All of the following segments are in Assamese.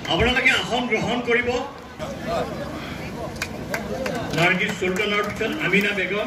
আপোনালোকে আসন গ্ৰহণ কৰিব নাৰ্গিছ চুলতানৰ পিছত আমিনা বেগম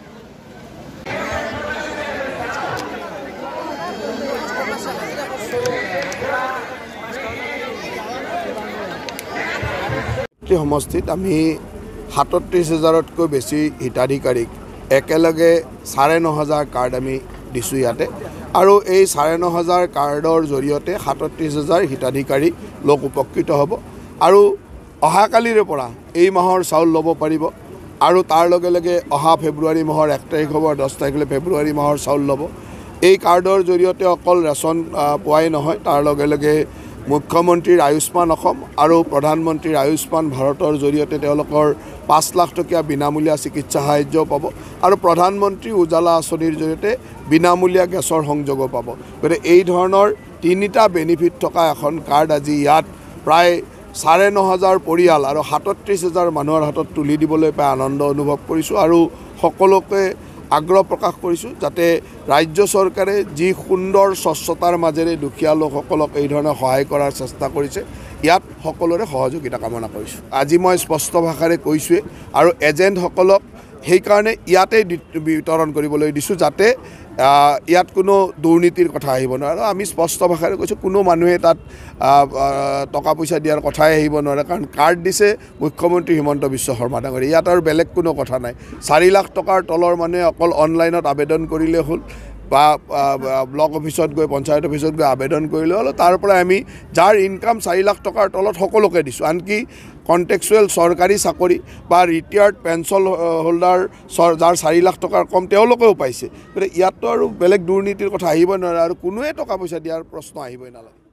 সমষ্টিত আমি ৩৭,০০০তকৈ বেছি হিতাধিকাৰীক একেলগে ৯,৫০০ কাৰ্ড আমি দিছোঁ ইয়াতে আৰু এই ৯,৫০০ কাৰ্ডৰ জৰিয়তে ৩৭,০০০ হিতাধিকাৰী লোক উপকৃত হ'ব আৰু অহাকালিৰে পৰা এই মাহৰ চাউল ল'ব পাৰিব আৰু তাৰ লগে লগে অহা ফেব্ৰুৱাৰী মাহৰ ১ তাৰিখ হ'ব ১০ তাৰিখলৈ ফেব্ৰুৱাৰী মাহৰ চাউল ল'ব। এই কাৰ্ডৰ জৰিয়তে অকল ৰেচন পোৱাই নহয়, তাৰ লগে লগে মুখ্যমন্ত্ৰীৰ আয়ুষ্মান অসম আৰু প্ৰধানমন্ত্ৰীৰ আয়ুষ্মান ভাৰতৰ জৰিয়তে তেওঁলোকৰ ৫ লাখ টকীয়া বিনামূলীয়া চিকিৎসা সাহায্যও পাব আৰু প্ৰধানমন্ত্ৰী উজালা আঁচনিৰ জৰিয়তে বিনামূলীয়া গেছৰ সংযোগো পাব। গতিকে এই ধৰণৰ ৩টা বেনিফিট থকা এখন কাৰ্ড আজি ইয়াত প্ৰায় ৯,৫০০ পৰিয়াল আৰু ৩৭,০০০ মানুহৰ হাতত তুলি দিবলৈ পাই আনন্দ অনুভৱ কৰিছোঁ আৰু সকলোকে আগ্ৰহ প্ৰকাশ কৰিছোঁ যাতে ৰাজ্য চৰকাৰে যি সুন্দৰ স্বচ্ছতাৰ মাজেৰে দুখীয়া লোকসকলক এই ধৰণে সহায় কৰাৰ চেষ্টা কৰিছে ইয়াত সকলোৰে সহযোগিতা কামনা কৰিছোঁ। আজি মই স্পষ্ট ভাষাৰে কৈছোঁৱে আৰু এজেণ্টসকলক সেইকাৰণে ইয়াতে বিতৰণ কৰিবলৈ দিছোঁ যাতে ইয়াত কোনো দুৰ্নীতিৰ কথা আহিব নোৱাৰে। আমি স্পষ্ট ভাষাৰে কৈছোঁ কোনো মানুহে তাত টকা পইচা দিয়াৰ কথাই আহিব নোৱাৰে, কাৰণ কাৰ্ড দিছে মুখ্যমন্ত্ৰী হিমন্ত বিশ্ব শৰ্মা ডাঙৰীয়া, ইয়াত আৰু বেলেগ কোনো কথা নাই। ৪ লাখ টকাৰ তলৰ মানুহে অকল অনলাইনত আবেদন কৰিলে হ'ল বা ব্লক অফিচত গৈ পঞ্চায়ত অফিচত গৈ আবেদন কৰিলে হ'ল। তাৰ পৰা আমি যাৰ ইনকাম ৪ লাখ টকাৰ তলত সকলোকে দিছোঁ, আনকি কণ্টেক্সুৱেল চৰকাৰী চাকৰি বা ৰিটায়াৰ্ড পেঞ্চন হোল্ডাৰ যাৰ ৪ লাখ টকাৰ কম তেওঁলোকেও পাইছে। গতিকে ইয়াততো আৰু বেলেগ দুৰ্নীতিৰ কথা আহিবই নোৱাৰে আৰু কোনোৱে টকা পইচা দিয়াৰ প্ৰশ্ন আহিবই নালাগে।